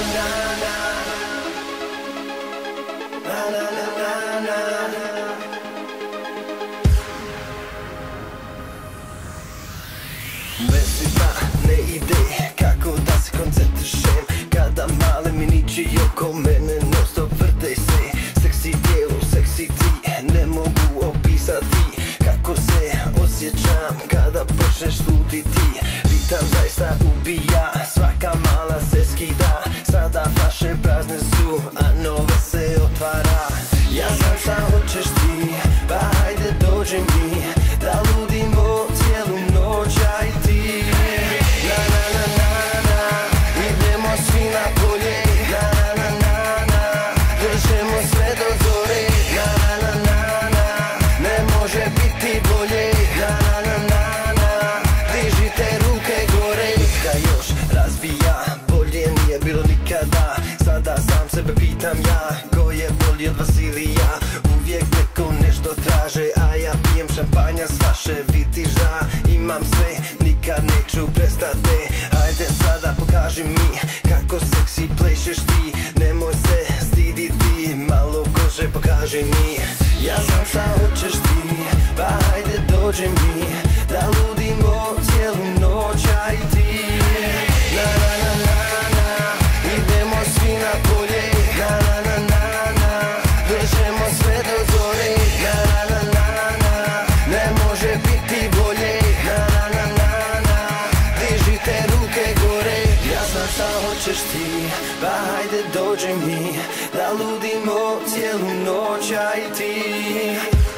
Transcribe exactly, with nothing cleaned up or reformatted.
Mislima ne ide kako da se koncentrišem kada male minići oko mene non stop vrte se. Seksi tijelo, seksi ti, ne mogu opisati kako se osjećam kada počneš slutiti. Ritam zaista ubija, svaka mala se skida. Sada flaše prazne su, a nove se otvara. Ja znam šta hoćeš ti, pa hajde dođi mi da ludimo cijelu noć, ja i ti. Na na na na na, idemo svi na polje. Na na na na na, držemo sve do zore. Na na na na na, ne može biti bolje. Na na na na na, dižite ruke gore. Neka još razbija, bolje nije bilo nikada. Sada sam sebe pitam ja, ko je bolji od vas ili ja? Uvijek neko nešto traže, a ja pijem šampanja s vaše vitiža. Imam sve, nikad neću prestati. Ajde sada pokaži mi kako seksi plešeš ti. Nemoj se stiditi, malo kože pokaži mi. Ja znam šta hoćeš ti, pa ajde dođi mi da ludimo cijelu noć, ja i ti. Na na na na na, idemo svi na polje. Na na na na na, držemo sve do zore. Na na na na na, ne može biti bolje. Na na na na na, dižite ruke gore. Ja znam šta hoćeš ti, pa hajde dođi mi da ludimo cijelu noć, ja i ti.